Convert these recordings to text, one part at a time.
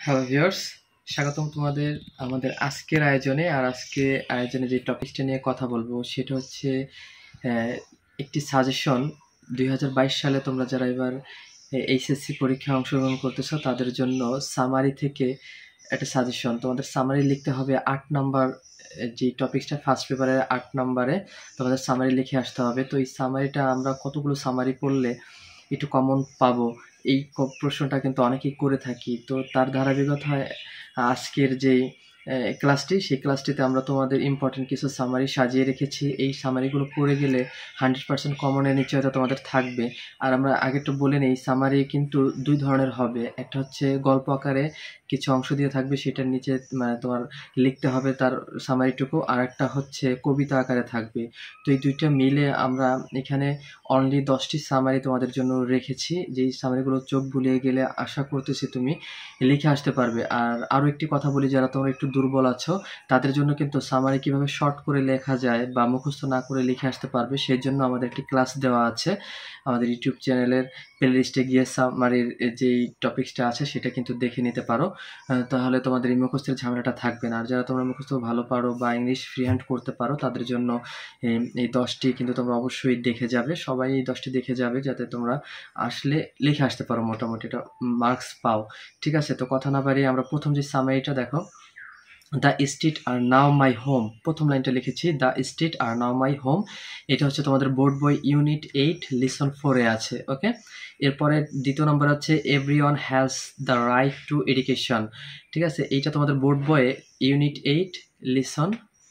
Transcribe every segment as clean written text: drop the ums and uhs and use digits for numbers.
Hello viewers, স্বাগতম তোমাদের আমাদের আজকের আয়োজনে। আর আজকে আয়োজনে যে টপিকটা নিয়ে কথা বলবো সেটা হচ্ছে একটি সাজেশন। 2022 সালে তোমরা যারা এবার এইচএসসি পরীক্ষায় অংশগ্রহণ করতেছো তাদের জন্য সামারি থেকে একটা সাজেশন। তোমাদের সামারি লিখতে হবে 8 নাম্বার, যে টপিকসটা ফার্স্ট পেপারের 8 নাম্বারে তোমাদের সামারি লিখে আসতে হবে। তো এই সামারিটা আমরা কতগুলো সামারি পড়লে একটু কমন পাবো, এই প্রশ্নটা কিন্তু অনেকেই করে থাকি। তো তার ধারাবাহিকতায় আজকের যেই ক্লাসটি, সেই ক্লাসটিতে আমরা তোমাদের ইম্পর্টেন্ট কিছু সামারি সাজিয়ে রেখেছি। এই সামারিগুলো পড়ে গেলে 100% কমনের নিশ্চয়তা তোমাদের থাকবে। আর আমরা আগে তো বলে নেই, সামারি কিন্তু দুই ধরনের হবে। একটা হচ্ছে গল্প আকারে কিছু অংশ দিয়ে থাকবে, সেটার নিচে মানে তোমার লিখতে হবে তার সামারিটুকু, আর একটা হচ্ছে কবিতা আকারে থাকবে। তো এই দুইটা মিলে আমরা এখানে অনলি 10টি সামারি তোমাদের জন্য রেখেছি, যেই সামারিগুলো চোখ বুলিয়ে গেলে আশা করতেছি তুমি লিখে আসতে পারবে। আর আরও একটি কথা বলি, যারা তোমরা একটু দুর্বল আছো তাদের জন্য কিন্তু সামারি কিভাবে শর্ট করে লেখা যায় বা মুখস্থ না করে লিখে আসতে পারবে, সেই জন্য আমাদের একটি ক্লাস দেওয়া আছে আমাদের ইউটিউব চ্যানেলের প্লেলিস্টে গিয়ে। সামারির যেই টপিক্সটা আছে সেটা কিন্তু দেখে নিতে পারো, তাহলে তোমাদের এই মুখস্থের ঝামেলাটা থাকবে না। আর যারা তোমরা মুখস্থ ভালো পারো বা ইংলিশ ফ্রি হ্যান্ড করতে পারো তাদের জন্য এই 10টি কিন্তু তোমরা অবশ্যই দেখে যাবে। সবাই এই 10টি দেখে যাবে যাতে তোমরা আসলে লিখে আসতে পারো, মোটামুটি এটা মার্কস পাও। ঠিক আছে, তো কথা না বাড়িয়ে আমরা প্রথম যে সামারিটা দেখো, the street are now my home. প্রথম লাইনটা লিখেছি, the street are now my home. এটা হচ্ছে তোমাদের বোর্ড বই ইউনিট 8 লিসন 4-এ আছে। ওকে, এরপরে দ্বিতীয় নম্বর হচ্ছে everyone has the right to education. ঠিক আছে, এইটা তোমাদের বোর্ড বইয়ে ইউনিট 8 লিসন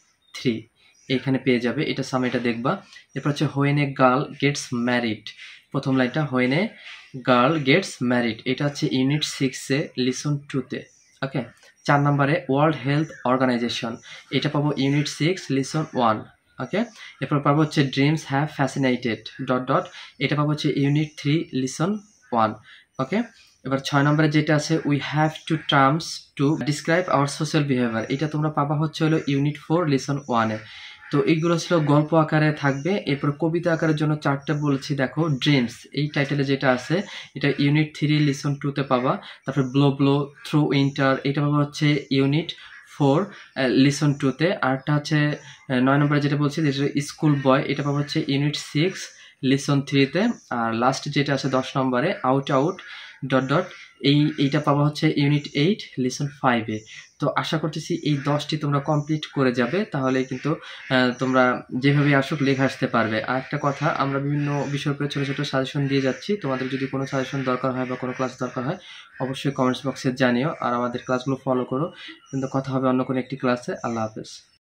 3 এখানে পেয়ে যাবে। এটা সামারিটা দেখবা। এরপর হচ্ছে when a girl gets married. প্রথম লাইনটা, when a girl gets married, এটা হচ্ছে ইউনিট 6-এ লিসন 2-তে। ওকে, 4 নম্বরে ওয়ার্ল্ড হেলথ অর্গানাইজেশন, এটা পাবো ইউনিট 6 লিসন 1। ওকে, এরপর পাবো হচ্ছে dreams have fascinated dot dot, এটা পাবো হচ্ছে ইউনিট 3 লিসন 1। ওকে, এবার 6 নম্বরে যেটা আছে, we have two terms to describe our social behaviour, এটা তোমরা পাবা হচ্ছে হলো ইউনিট 4 লিসন 1-এ। তো এইগুলো ছিল গল্প আকারে থাকবে। এরপর কবিতা আকারের জন্য 4টা বলেছি, দেখো ড্রিমস এই টাইটেলে যেটা আছে এটা ইউনিট 3 লিসন 2-তে পাবা। তারপর ব্লো ব্লো থ্রু উইন্টার, এটা পাবা হচ্ছে ইউনিট 4 লিসন 2-তে। আরটা হচ্ছে 9 নম্বরে যেটা বলছি স্কুল বয়, এটা পাবা হচ্ছে ইউনিট 6 লিসন 3-তে। আর লাস্ট যেটা আছে 10 নম্বরে আউট আউট ডট ডট, এইটা পাওয়া হচ্ছে ইউনিট 8 লিসন 5-এ। তো আশা করতেছি এই 10টি তোমরা কমপ্লিট করে যাবে, তাহলে কিন্তু তোমরা যেভাবে আসুক লেখা আসতে পারবে। আর একটা কথা, আমরা বিভিন্ন বিষয়ের উপরে ছোটো ছোটো সাজেশন দিয়ে যাচ্ছি। তোমাদের যদি কোনো সাজেশন দরকার হয় বা কোনো ক্লাস দরকার হয় অবশ্যই কমেন্টস বক্সে জানিও, আর আমাদের ক্লাসগুলো ফলো করো। কিন্তু কথা হবে অন্য কোনো একটি ক্লাসে। আল্লাহ হাফেজ।